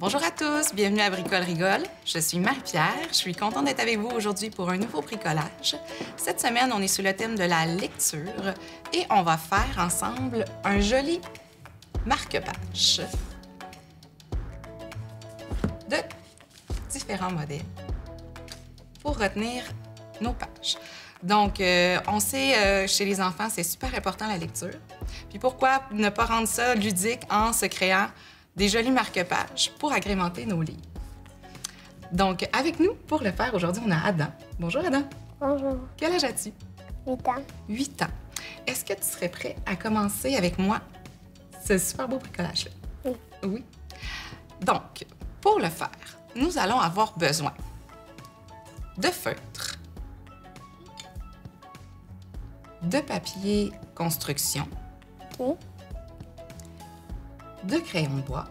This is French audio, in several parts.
Bonjour à tous, bienvenue à Bricole Rigole. Je suis Marie-Pierre, je suis contente d'être avec vous aujourd'hui pour un nouveau bricolage. Cette semaine, on est sur le thème de la lecture et on va faire ensemble un joli marque-page de différents modèles pour retenir nos pages. Donc, on sait, chez les enfants, c'est super important la lecture. Puis pourquoi ne pas rendre ça ludique en se créant des jolis marque-pages pour agrémenter nos livres. Donc, avec nous, pour le faire, aujourd'hui, on a Adam. Bonjour, Adam. Bonjour. Quel âge as-tu? 8 ans. 8 ans. Est-ce que tu serais prêt à commencer avec moi ce super beau bricolage-là? Oui. Oui. Donc, pour le faire, nous allons avoir besoin de feutre, de papier construction, OK. de crayon de bois,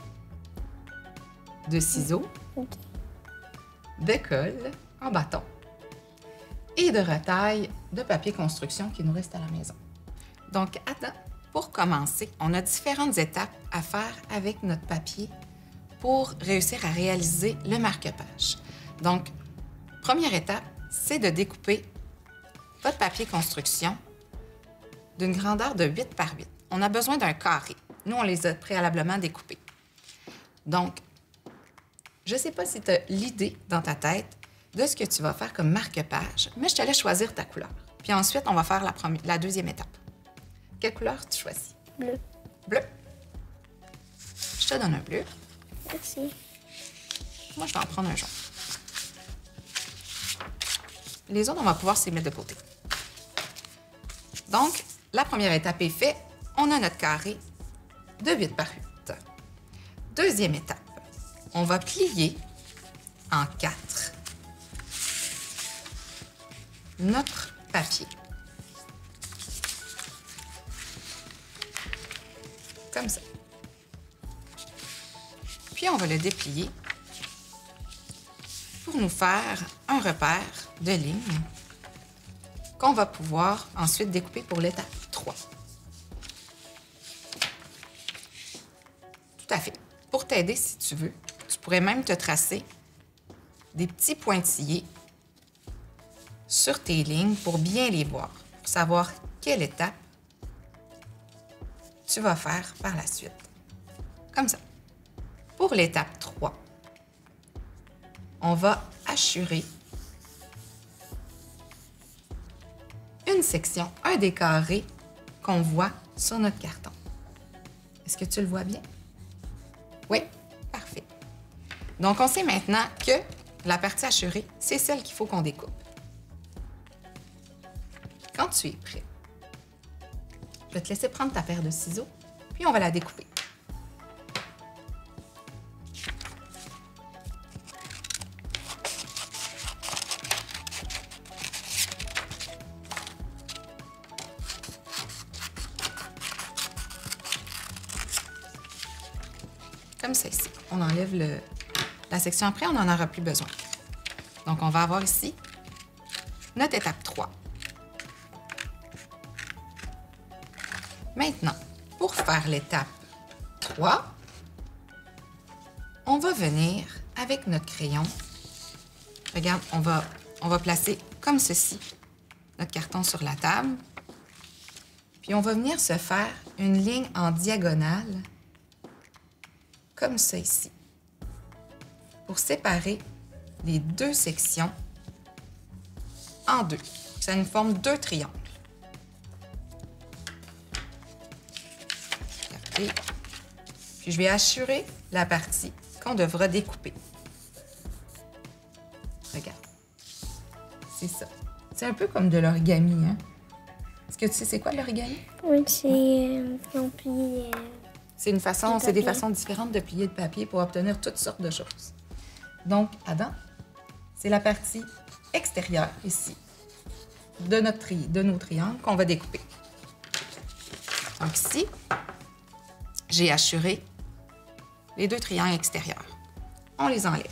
de ciseaux, OK. de colle en bâton et de retaille de papier construction qui nous reste à la maison. Donc, Adam, pour commencer, on a différentes étapes à faire avec notre papier pour réussir à réaliser le marque-page. Donc, première étape, c'est de découper votre papier construction d'une grandeur de 8 par 8. On a besoin d'un carré. Nous, on les a préalablement découpés. Donc, je ne sais pas si tu as l'idée dans ta tête de ce que tu vas faire comme marque-page, mais je te laisse choisir ta couleur. Puis ensuite, on va faire la deuxième étape. Quelle couleur tu choisis? Bleu. Bleu. Je te donne un bleu. Merci. Moi, je vais en prendre un jaune. Les autres, on va pouvoir s'y mettre de côté. Donc, la première étape est faite. On a notre carré de 8 par 8. Deuxième étape, on va plier en 4 notre papier. Comme ça. Puis on va le déplier pour nous faire un repère de ligne qu'on va pouvoir ensuite découper pour l'étape 3. Tout à fait. Pour t'aider, si tu veux, tu pourrais même te tracer des petits pointillés sur tes lignes pour bien les voir, pour savoir quelle étape tu vas faire par la suite. Comme ça. Pour l'étape 3, on va hachurer une section, un des carrés qu'on voit sur notre carton. Est-ce que tu le vois bien? Oui, parfait. Donc, on sait maintenant que la partie hachurée, c'est celle qu'il faut qu'on découpe. Quand tu es prêt, je vais te laisser prendre ta paire de ciseaux, puis on va la découper. Comme ça ici. On enlève la section après, on n'en aura plus besoin. Donc, on va avoir ici notre étape 3. Maintenant, pour faire l'étape 3, on va venir avec notre crayon. Regarde, on va placer comme ceci notre carton sur la table. Puis on va venir se faire une ligne en diagonale comme ça ici, pour séparer les deux sections en deux. Ça nous forme deux triangles. Regardez. Puis je vais hachurer la partie qu'on devra découper. Regarde. C'est ça. C'est un peu comme de l'origami, hein? Est-ce que tu sais c'est quoi l'origami? Oui, c'est on plie. C'est une façon, Le c'est des papier. façons différentes de plier le papier pour obtenir toutes sortes de choses. Donc, Adam, c'est la partie extérieure ici de nos triangles qu'on va découper. Donc ici, j'ai hachuré les deux triangles extérieurs. On les enlève.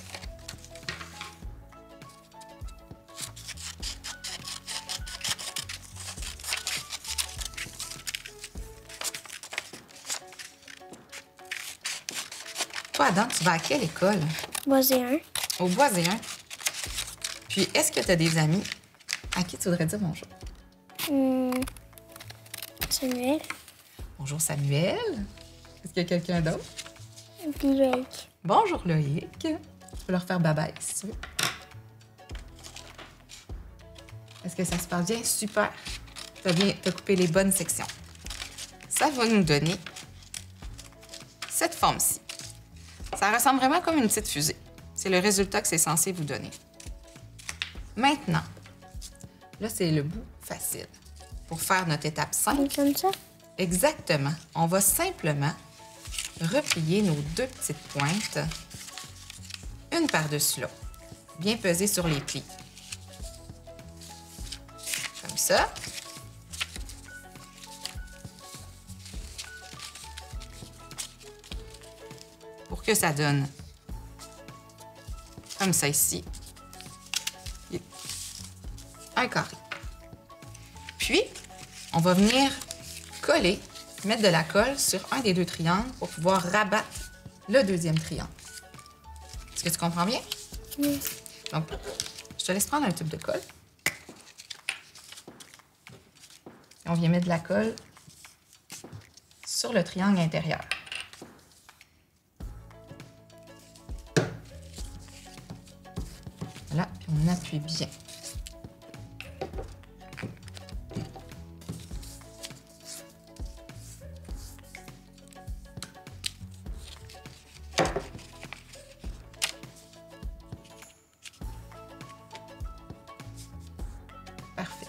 Toi, Adam, tu vas à quelle école? Boiséen. Au Boiséen. Puis, est-ce que tu as des amis à qui tu voudrais dire bonjour? Samuel. Bonjour, Samuel. Est-ce qu'il y a quelqu'un d'autre? Puis Loïc. Bonjour, Loïc. Tu peux leur faire bye-bye, si tu veux. Est-ce que ça se passe bien? Super. T'as coupé les bonnes sections. Ça va nous donner cette forme-ci. Ça ressemble vraiment comme une petite fusée. C'est le résultat que c'est censé vous donner. Maintenant, là, c'est le bout facile. Pour faire notre étape 5, Comme ça? exactement, on va simplement replier nos deux petites pointes, une par-dessus l'autre, bien peser sur les plis. Comme ça. Pour que ça donne comme ça ici, un carré. Puis, on va venir coller, mettre de la colle sur un des deux triangles pour pouvoir rabattre le deuxième triangle. Est-ce que tu comprends bien? Oui. Donc, je te laisse prendre un tube de colle. Et on vient mettre de la colle sur le triangle intérieur. Voilà, puis on appuie bien. Parfait.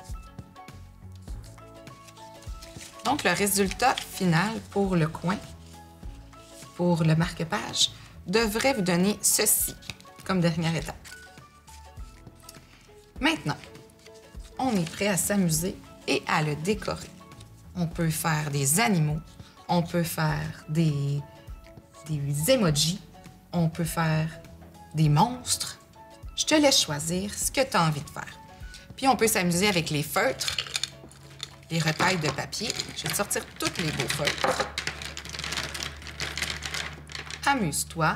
Donc, le résultat final pour le coin, pour le marque-page, devrait vous donner ceci comme dernière étape. Maintenant, on est prêt à s'amuser et à le décorer. On peut faire des animaux, on peut faire des emojis, on peut faire des monstres. Je te laisse choisir ce que tu as envie de faire. Puis on peut s'amuser avec les feutres, les retailles de papier. Je vais te sortir tous les beaux feutres. Amuse-toi.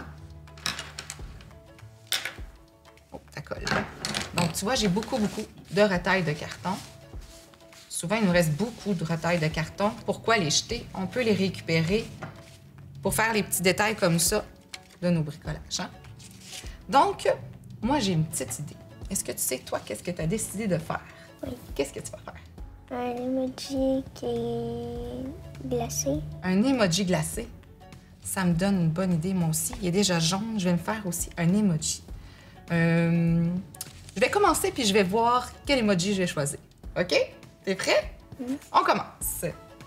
Oh, ça colle. Donc, tu vois, j'ai beaucoup de retailles de carton. Souvent, il nous reste beaucoup de retailles de carton. Pourquoi les jeter? On peut les récupérer pour faire les petits détails comme ça de nos bricolages. Hein? Donc, moi, j'ai une petite idée. Est-ce que tu sais, toi, qu'est-ce que tu as décidé de faire? Oui. Qu'est-ce que tu vas faire? Un emoji qui est glacé. Un emoji glacé. Ça me donne une bonne idée, moi aussi. Il est déjà jaune. Je vais me faire aussi un emoji. Je vais commencer, puis je vais voir quel emoji je vais choisir. OK? T'es prêt? On commence.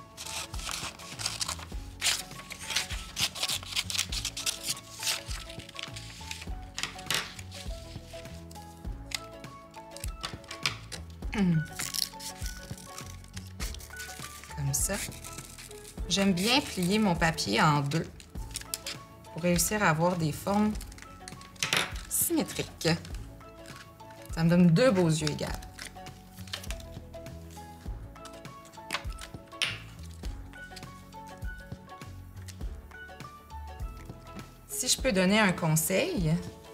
Comme ça. J'aime bien plier mon papier en deux pour réussir à avoir des formes symétriques. Ça me donne deux beaux yeux égaux. Si je peux donner un conseil,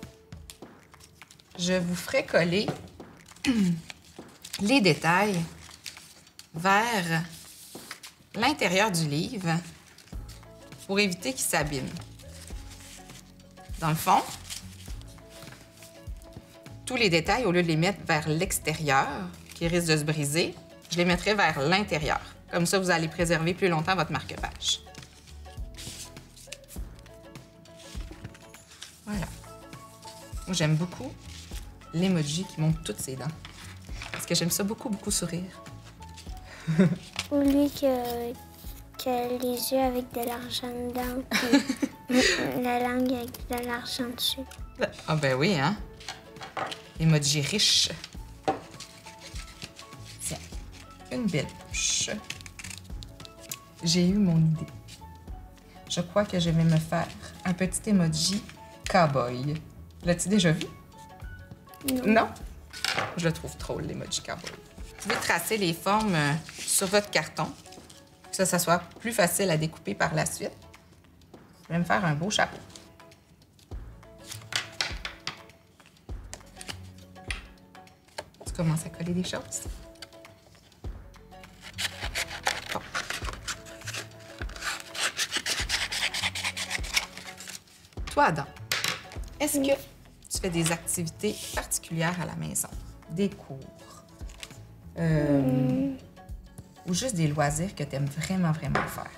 je vous ferai coller les détails vers l'intérieur du livre pour éviter qu'il s'abîme. Dans le fond, tous les détails, au lieu de les mettre vers l'extérieur, qui risque de se briser, je les mettrai vers l'intérieur. Comme ça, vous allez préserver plus longtemps votre marque-page. Voilà. Moi, j'aime beaucoup l'emoji qui monte toutes ses dents. Parce que j'aime ça beaucoup sourire. Ou lui qui a les yeux avec de l'argent dedans, puis la langue avec de l'argent dessus. Ah ben oui, hein? Emoji riche. Tiens, une belle bouche. J'ai eu mon idée. Je crois que je vais me faire un petit emoji cowboy. L'as-tu déjà vu? Non? Je le trouve drôle, l'emoji cowboy. Vous pouvez tracer les formes sur votre carton, pour que ça soit plus facile à découper par la suite. Je vais me faire un beau chapeau. commences à coller des choses. Bon. Toi, Adam, est-ce que tu fais des activités particulières à la maison? Des cours? Ou juste des loisirs que tu aimes vraiment, vraiment faire?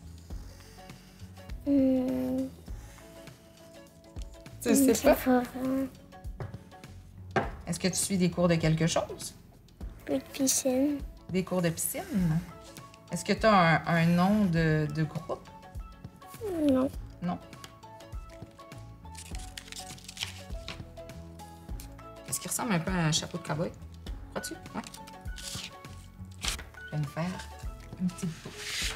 Tu sais pas? Est-ce que tu suis des cours de quelque chose? De piscine. Des cours de piscine? Est-ce que tu as un nom de groupe? Non. Non. Est-ce qu'il ressemble un peu à un chapeau de cow-boy? Crois-tu? Ouais. Je vais me faire une petite bouche.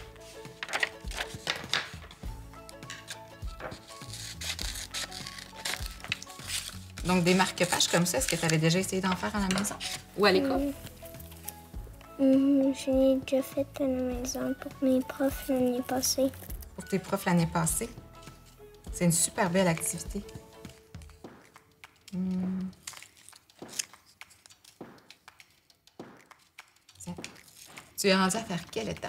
Donc, des marque-pages comme ça, est-ce que tu avais déjà essayé d'en faire à la maison ou à l'école? Je l'ai déjà fait à la maison pour mes profs l'année passée. Pour tes profs l'année passée? C'est une super belle activité. Tiens. Tu es rendu à faire quelle étape?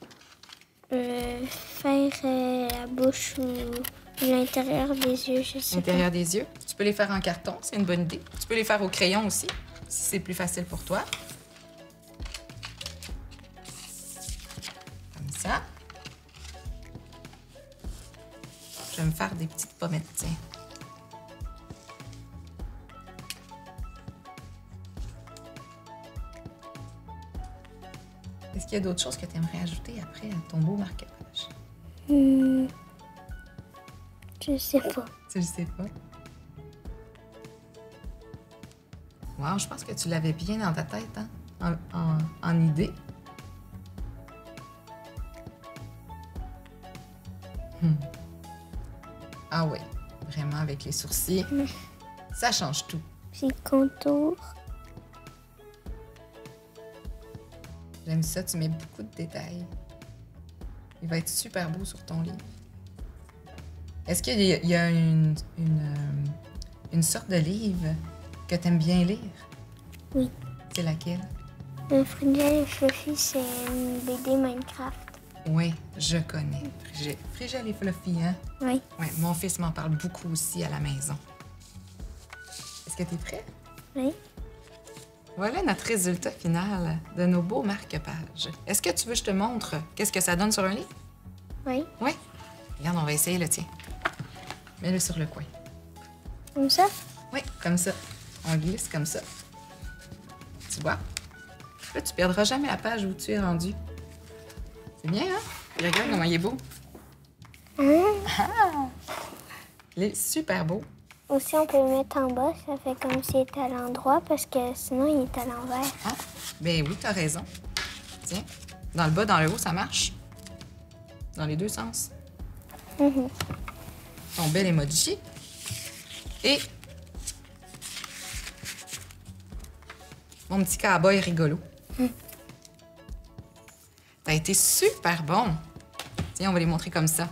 Faire la bouche ou l'intérieur des yeux, je sais pas. L'intérieur des yeux. Tu peux les faire en carton, c'est une bonne idée. Tu peux les faire au crayon aussi, si c'est plus facile pour toi. Comme ça. Je vais me faire des petites pommettes, tiens. Est-ce qu'il y a d'autres choses que tu aimerais ajouter après à ton beau marque-page? Je sais pas. Tu le sais pas? Wow, je pense que tu l'avais bien dans ta tête, hein? En idée. Ah oui, vraiment avec les sourcils. Ça change tout. Puis contour. J'aime ça, tu mets beaucoup de détails. Il va être super beau sur ton livre. Est-ce qu'il y a une sorte de livre que tu aimes bien lire? Oui. C'est laquelle? Frigel et Fluffy, c'est une BD Minecraft. Oui, je connais. Frigel et Fluffy, hein? Oui. Oui, mon fils m'en parle beaucoup aussi à la maison. Est-ce que tu es prêt? Oui. Voilà notre résultat final de nos beaux marque-pages. Est-ce que tu veux que je te montre qu'est-ce que ça donne sur un livre? Oui. Oui. Regarde, on va essayer le tien. Mets-le sur le coin. Comme ça? Oui, comme ça. On glisse comme ça. Tu vois? Là, tu perdras jamais la page où tu es rendu. C'est bien, hein? Puis regarde comment il est beau. Ah! Il est super beau. Aussi, on peut le mettre en bas. Ça fait comme s'il était à l'endroit parce que sinon, il est à l'envers. Ah, ben oui, t'as raison. Tiens, dans le bas, dans le haut, ça marche. Dans les deux sens. Ton bel emoji. Et mon petit cow-boy rigolo. T'as été super bon. Tiens, on va les montrer comme ça.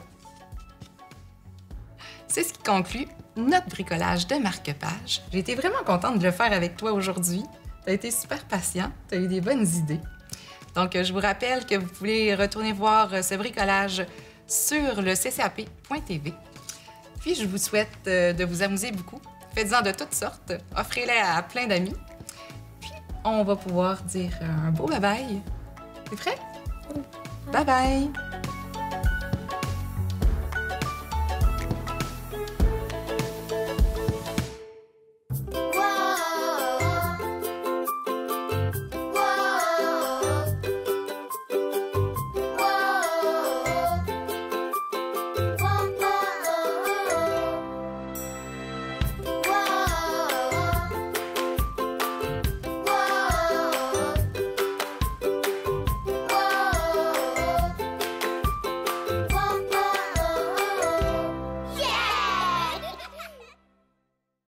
C'est ce qui conclut notre bricolage de marque-page. J'ai été vraiment contente de le faire avec toi aujourd'hui. Tu as été super patient, tu as eu des bonnes idées. Donc, je vous rappelle que vous pouvez retourner voir ce bricolage sur le ccap.tv. Puis, je vous souhaite de vous amuser beaucoup. Faites-en de toutes sortes. Offrez-les à plein d'amis. Puis, on va pouvoir dire un beau bye-bye. T'es prêt? Bye-bye!